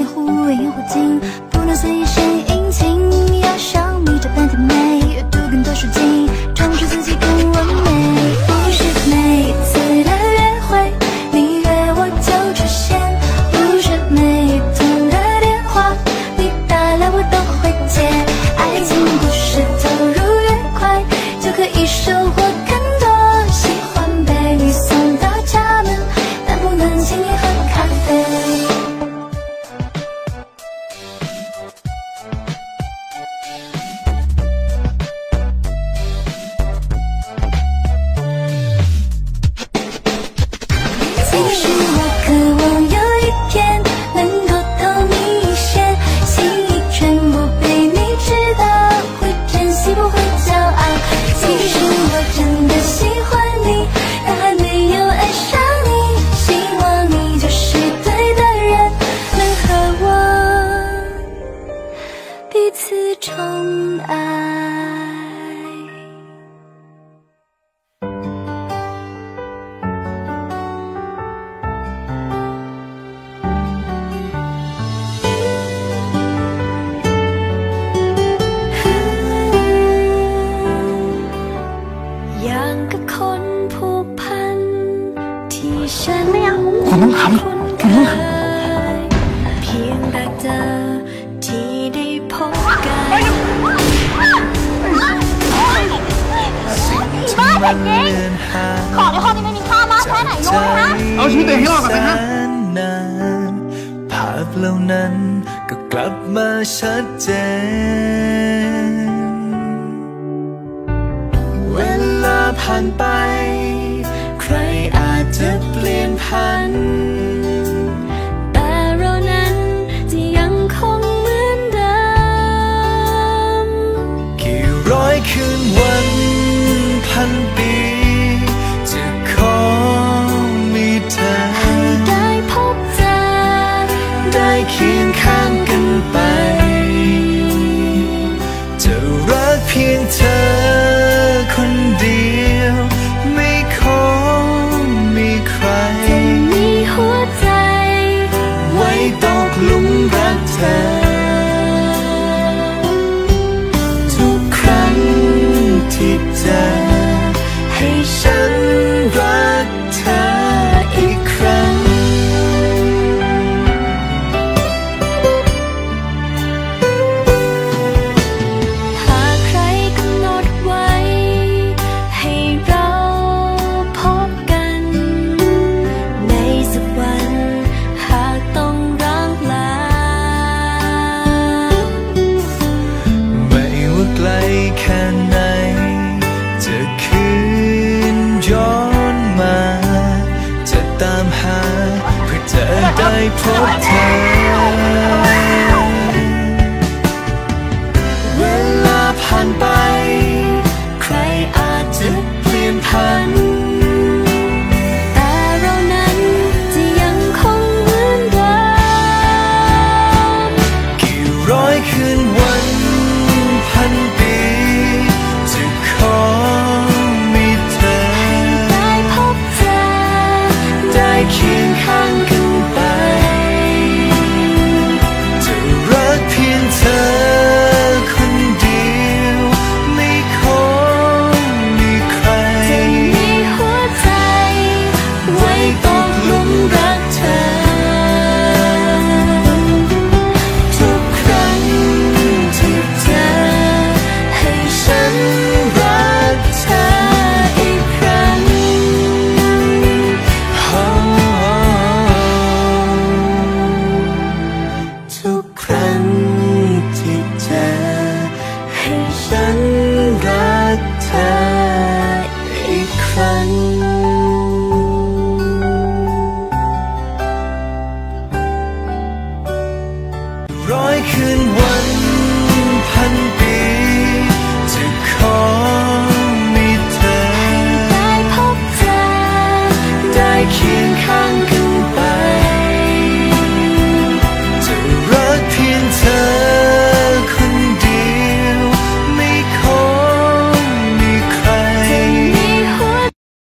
掩护为掩护镜，不能随意献殷勤，要像你这般甜美，阅读更多书籍，装出自己更完美。不是每一次的约会，你约我就出现，不是每一通的电话，你打来我都会接。爱情故事投入越快，就可以收获更多。喜欢被你送到家门，但不能请你喝咖啡。其实我渴望有一天能够偷你一些，心意全部被你知道，会珍惜不会骄傲。其实我真的喜欢你，但还没有爱上你，希望你就是对的人，能和我彼此宠爱。อย่างกับคนผูกพันที่ฉันคุณต้องทำคุณต้องทำเพียงแต่เจอที่ได้พบกันบ้าจริงของในห้องนี้ไม่มีค่ามากแค่ไหนรู้ไหมคะเอาชีวิตตัวเองให้รอดก่อนนะฮะภาพเหล่านั้นก็กลับมาชัดเจนเวลาผ่านไปใครอาจจะเปลี่ยนพันแต่เรานั้นจะยังคงเหมือนเดิมกี่ร้อยคืนวันพันปีจะขอมีเธอให้ได้พบเจอได้เคียงข้างกันไปจะรักเพียงเธอคนเดียวไม่ขอมีใครจะมีหัวใจไว้ตกหลุมรักเธอทุกครั้งที่เจอให้ฉันรักเธออีกครั้งหากใครกำหนดไว้ให้เราพบกันในสักวันหากต้องร้างลาไม่ว่าไกลแค่ไหนจะคืนย้อนมาจะตามหาเพื่อจะได้พบเธอเวลาผ่านไปใครอาจจะเปลี่ยนพันแต่เรานั้นจะยังคงเหมือนเดิมกี่ร้อยคืนวันพันปีจะขอมีเธอได้พบเจอได้เคียงข้างกันไปจะรักเพียงเธอคนเดียวไม่ขอมีใครจะมีหัวใจไว้ตกหลุมรักเธอทุกครั้งที่เจอให้ฉันรักเธออีกครั้งทุกครั้งที่เจอให้ฉันรักเธออีกครั้งร้อยคืนวันพันปีจะขอมีเธอได้พบเจอได้เคีย